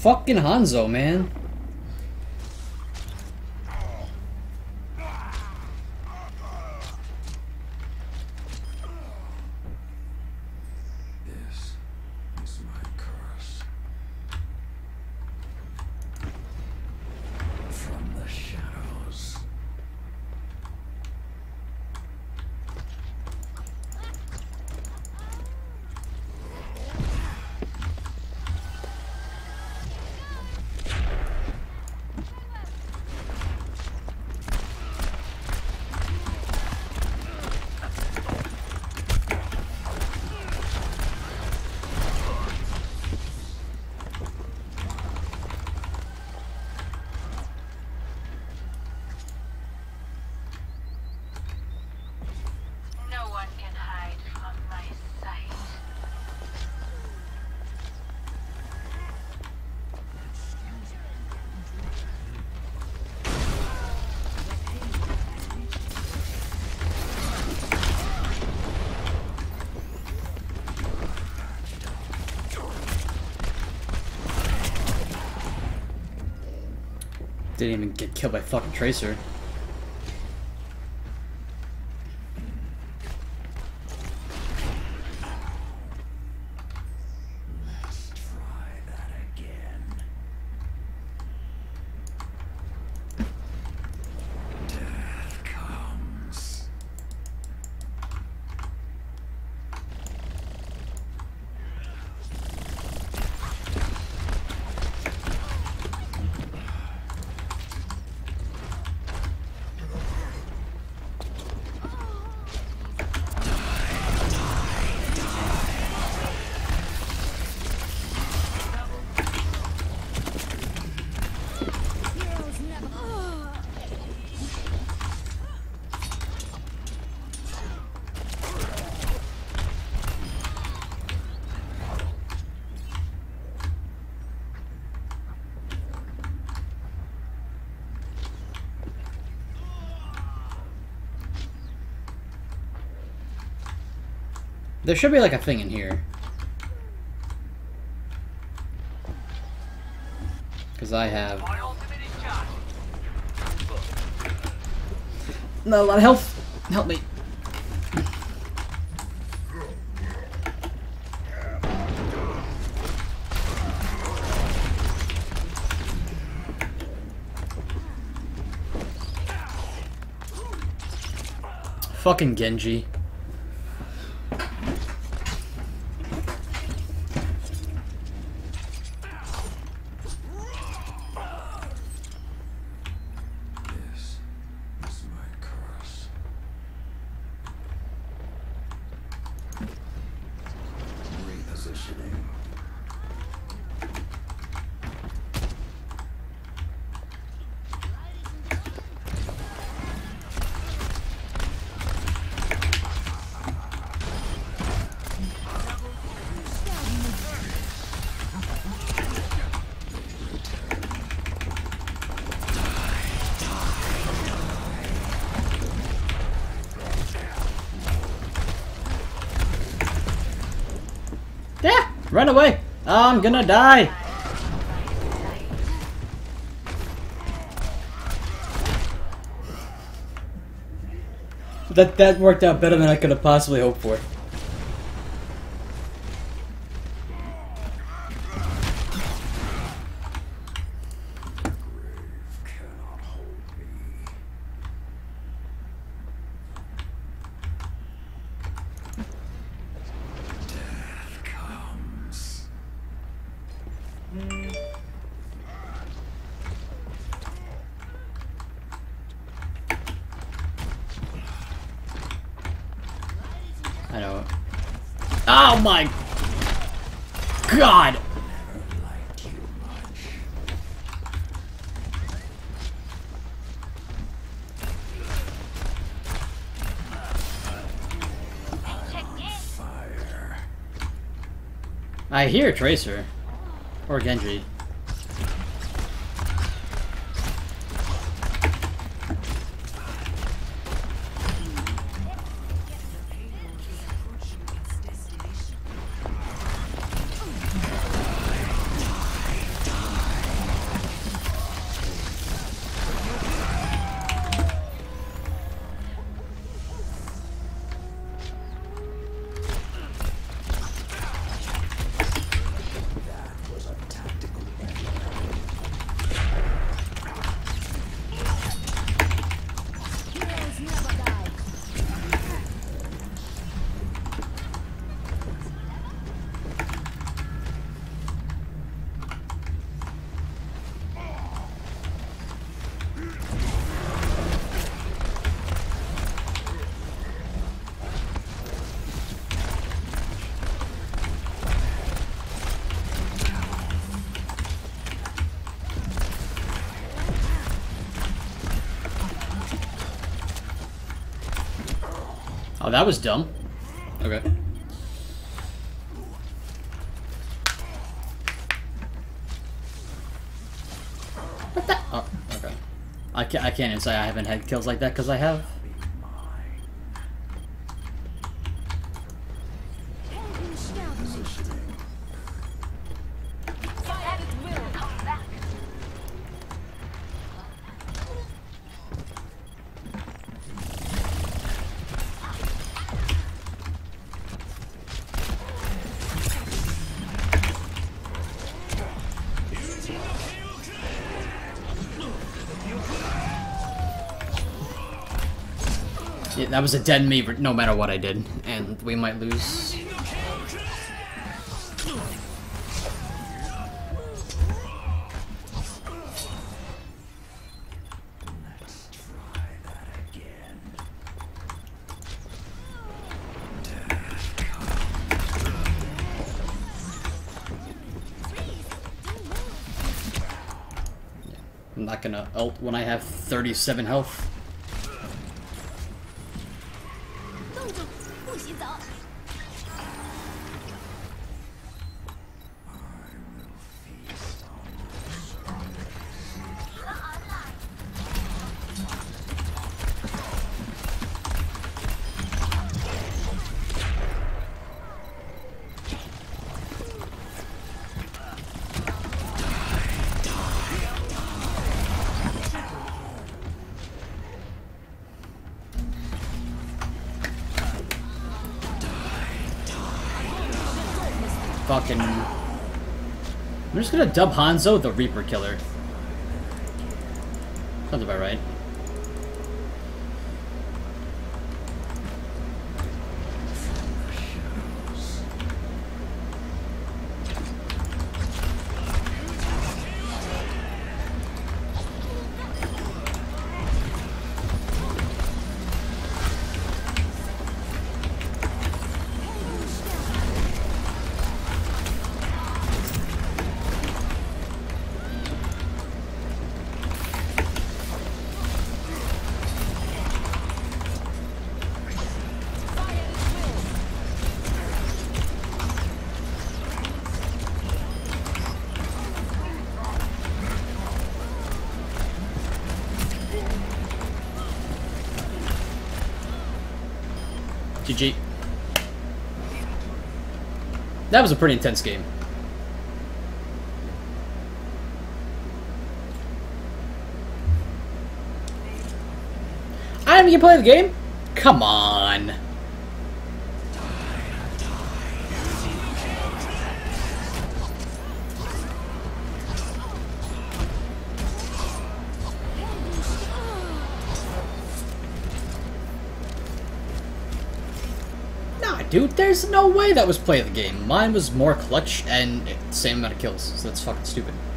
fucking Hanzo, man. This is my curse. From the shadows. No one can hide from my sight. Didn't even get killed by fucking Tracer. Let's try that again. Death comes. There should be like a thing in here. Because I have not a lot of health. Help me. Fucking Genji. This is my curse. Repositioning. Yeah, run away. I'm gonna die. That worked out better than I could have possibly hoped for. Cannot hold me. Death comes. I know. Oh my god! Never liked you much. Fire. I hear Tracer. Or Genji. Oh, that was dumb. Okay. What the? Oh, okay. I can't even say I haven't had kills like that because I have. Yeah, that was a dead me no matter what I did, and we might lose. I'm not gonna ult when I have 37 health. Fucking... I'm just gonna dub Hanzo the Reaper Killer. Sounds about right. GG. That was a pretty intense game. I didn't even play the game? Come on. Dude, there's no way that was play of the game. Mine was more clutch and same amount of kills, so that's fucking stupid.